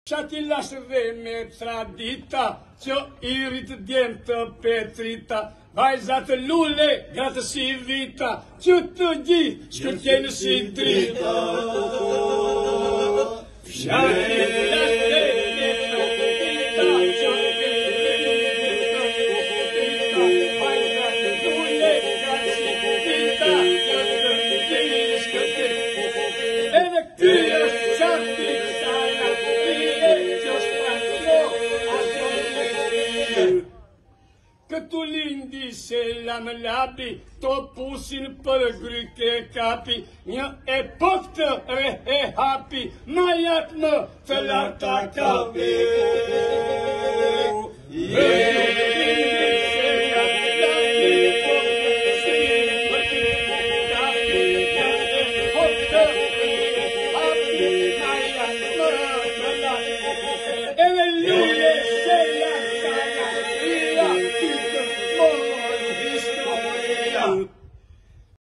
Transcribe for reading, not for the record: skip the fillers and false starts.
që ti lasë dhe me tradita, që irit djemë petrita, vajzat lule, gratë si vita, që të gjithë shkëtjenë si drita. Fshati lasë dhe me tradita, që këtu lindi se lam labi, to pusin për gryke kapi, një epok të rehe hapi, ma jatë më të larta kapi.